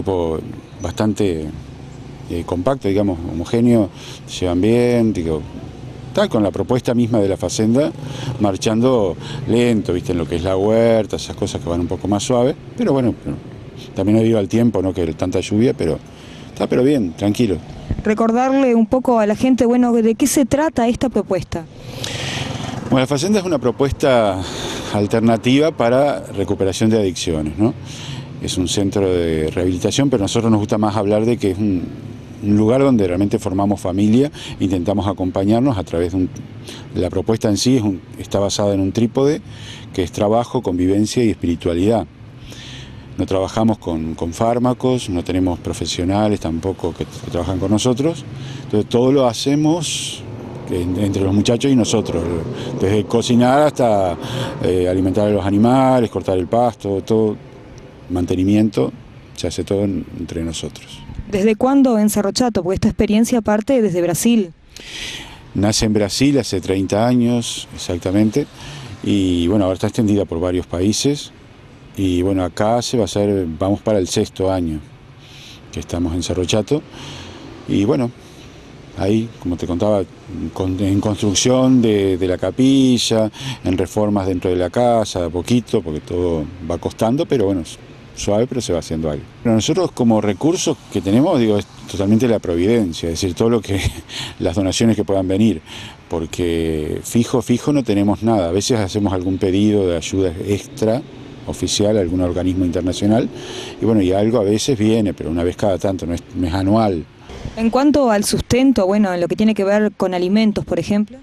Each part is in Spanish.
grupo bastante compacto, digamos, homogéneo, se llevan bien, digo, está con la propuesta misma de la Facenda, marchando lento, viste, en lo que es la huerta, esas cosas que van un poco más suaves, pero bueno, también debido al tiempo, no que tanta lluvia, pero está pero bien, tranquilo. Recordarle un poco a la gente, bueno, de qué se trata esta propuesta. Bueno, la Facenda es una propuesta alternativa para recuperación de adicciones, ¿no? Es un centro de rehabilitación, pero a nosotros nos gusta más hablar de que es un lugar donde realmente formamos familia, intentamos acompañarnos a través de la propuesta en sí está basada en un trípode que es trabajo, convivencia y espiritualidad. No trabajamos con fármacos, no tenemos profesionales tampoco que trabajan con nosotros, entonces todo lo hacemos entre los muchachos y nosotros, desde cocinar hasta alimentar a los animales, cortar el pasto, todo, mantenimiento, se hace todo entre nosotros. ¿Desde cuándo en Cerro Chato? Porque esta experiencia parte desde Brasil. Nace en Brasil hace 30 años exactamente y bueno, ahora está extendida por varios países y bueno, acá vamos para el 6º año que estamos en Cerro Chato y bueno, ahí, como te contaba, en construcción de la capilla, en reformas dentro de la casa, de a poquito, porque todo va costando, pero bueno, suave, pero se va haciendo algo. Pero nosotros como recursos que tenemos, digo, es totalmente la providencia, es decir, todo lo que, las donaciones que puedan venir, porque fijo no tenemos nada. A veces hacemos algún pedido de ayuda extra, oficial, a algún organismo internacional, y bueno, y algo a veces viene, pero una vez cada tanto, no es anual. En cuanto al sustento, bueno, en lo que tiene que ver con alimentos, por ejemplo.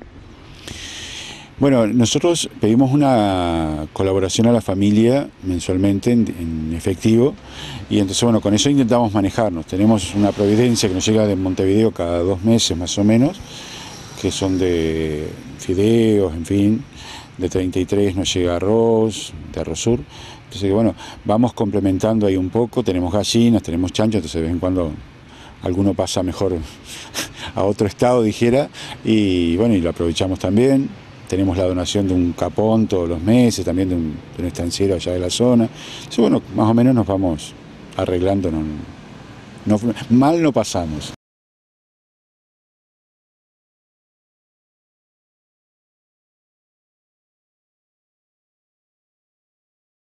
Bueno, nosotros pedimos una colaboración a la familia mensualmente en efectivo y entonces, bueno, con eso intentamos manejarnos. Tenemos una providencia que nos llega de Montevideo cada 2 meses más o menos, que son de fideos, en fin, de 33 nos llega arroz, de Arrosur. Entonces, bueno, vamos complementando ahí un poco, tenemos gallinas, tenemos chanchos, entonces de vez en cuando alguno pasa mejor a otro estado, dijera, y bueno, y lo aprovechamos también. Tenemos la donación de un capón todos los meses, también de un estanciero allá de la zona. Entonces, bueno, más o menos nos vamos arreglando, mal no pasamos.